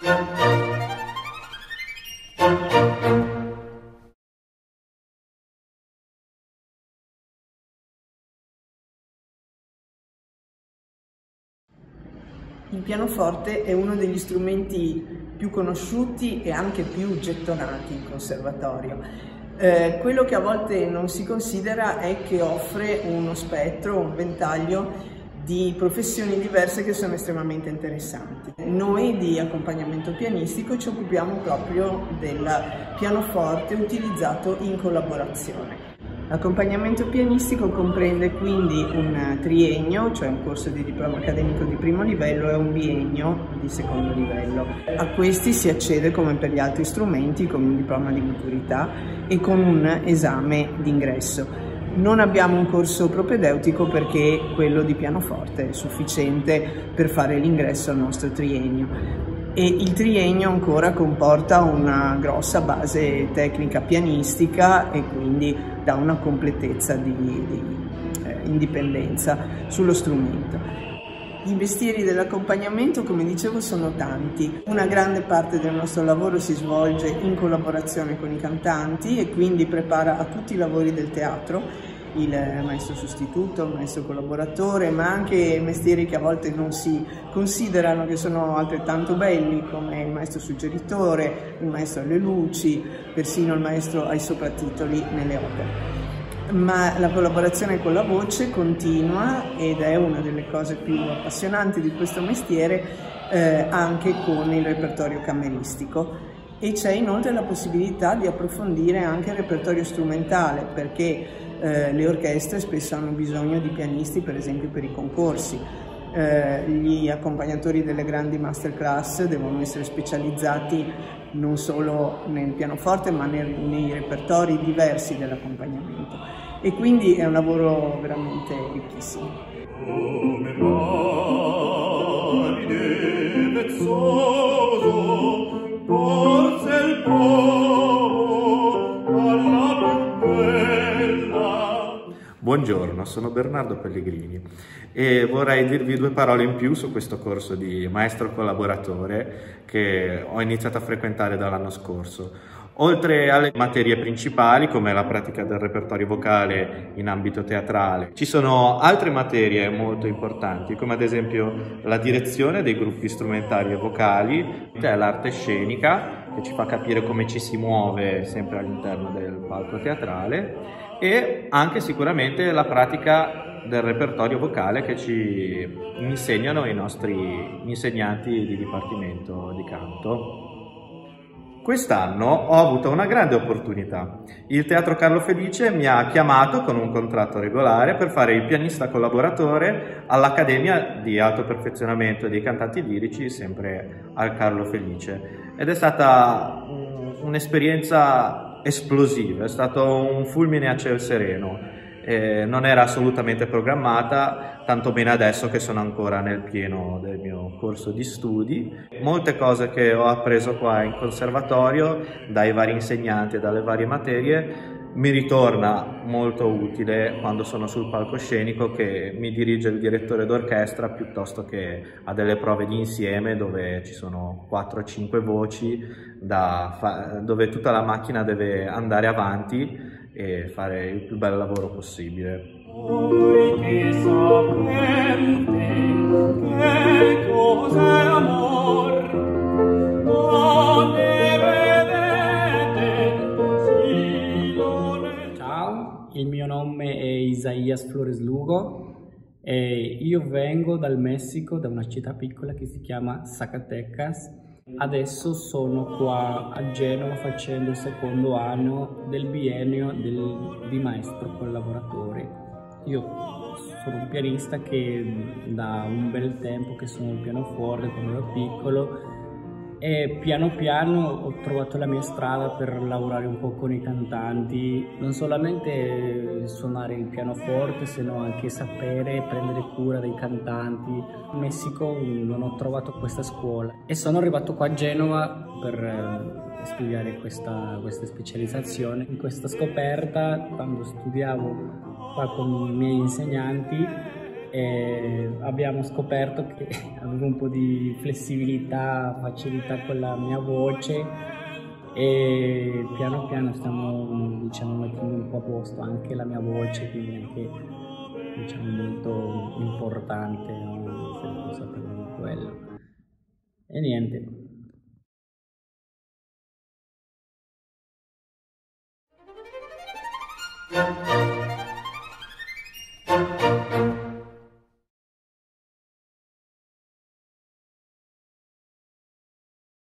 Il pianoforte è uno degli strumenti più conosciuti e anche più gettonati in conservatorio. Quello che a volte non si considera è che offre uno spettro, un ventaglio di professioni diverse che sono estremamente interessanti. Noi di accompagnamento pianistico ci occupiamo proprio del pianoforte utilizzato in collaborazione. L'accompagnamento pianistico comprende quindi un triennio, cioè un corso di diploma accademico di primo livello, e un biennio di secondo livello. A questi si accede come per gli altri strumenti con un diploma di maturità e con un esame d'ingresso. Non abbiamo un corso propedeutico perché quello di pianoforte è sufficiente per fare l'ingresso al nostro triennio. E il triennio ancora comporta una grossa base tecnica pianistica e quindi dà una completezza di indipendenza sullo strumento. I mestieri dell'accompagnamento, come dicevo, sono tanti. Una grande parte del nostro lavoro si svolge in collaborazione con i cantanti e quindi prepara a tutti i lavori del teatro il maestro sostituto, il maestro collaboratore, ma anche mestieri che a volte non si considerano, che sono altrettanto belli, come il maestro suggeritore, il maestro alle luci, persino il maestro ai soprattitoli nelle opere. Ma la collaborazione con la voce continua ed è una delle cose più appassionanti di questo mestiere, anche con il repertorio cammeristico. E c'è inoltre la possibilità di approfondire anche il repertorio strumentale, perché le orchestre spesso hanno bisogno di pianisti, per esempio per i concorsi. Gli accompagnatori delle grandi masterclass devono essere specializzati non solo nel pianoforte ma nei repertori diversi dell'accompagnamento, e quindi è un lavoro veramente ricchissimo. Come marine vezzoso, forse il povo alla più bella. Buongiorno, sono Bernardo Pellegrini e vorrei dirvi due parole in più su questo corso di maestro collaboratore che ho iniziato a frequentare dall'anno scorso. Oltre alle materie principali come la pratica del repertorio vocale in ambito teatrale, ci sono altre materie molto importanti, come ad esempio la direzione dei gruppi strumentali e vocali, l'arte scenica che ci fa capire come ci si muove sempre all'interno del palco teatrale, e anche sicuramente la pratica del repertorio vocale che ci insegnano i nostri insegnanti di dipartimento di canto. Quest'anno ho avuto una grande opportunità. Il Teatro Carlo Felice mi ha chiamato con un contratto regolare per fare il pianista collaboratore all'Accademia di Alto Perfezionamento dei Cantanti Lirici, sempre al Carlo Felice. Ed è stata un'esperienza esplosiva, è stato un fulmine a ciel sereno. Non era assolutamente programmata, tanto bene adesso che sono ancora nel pieno del mio corso di studi. Molte cose che ho appreso qua in conservatorio dai vari insegnanti e dalle varie materie mi ritorna molto utile quando sono sul palcoscenico, che mi dirige il direttore d'orchestra piuttosto che a delle prove di insieme dove ci sono 4-5 voci dove tutta la macchina deve andare avanti e fare il più bel lavoro possibile. Voi che sapete che cos'è amor, non ne vedete, sì non è... Ciao, il mio nome è Isaías Flores Lugo e io vengo dal Messico, da una città piccola che si chiama Zacatecas. Adesso sono qua a Genova facendo il secondo anno del biennio di maestro collaboratore. Io sono un pianista che da un bel tempo che suono il pianoforte quando ero piccolo, e piano piano ho trovato la mia strada per lavorare un po' con i cantanti, non solamente suonare il pianoforte, sino anche sapere prendere cura dei cantanti. In Messico non ho trovato questa scuola e sono arrivato qua a Genova per studiare questa specializzazione. In questa scoperta, quando studiavo qua con i miei insegnanti, e abbiamo scoperto che avevo un po' di flessibilità, facilità con la mia voce e piano piano stiamo, diciamo, mettendo un po' a posto anche la mia voce, quindi anche, diciamo, molto importante, no? Essere consapevoli di quello. E niente.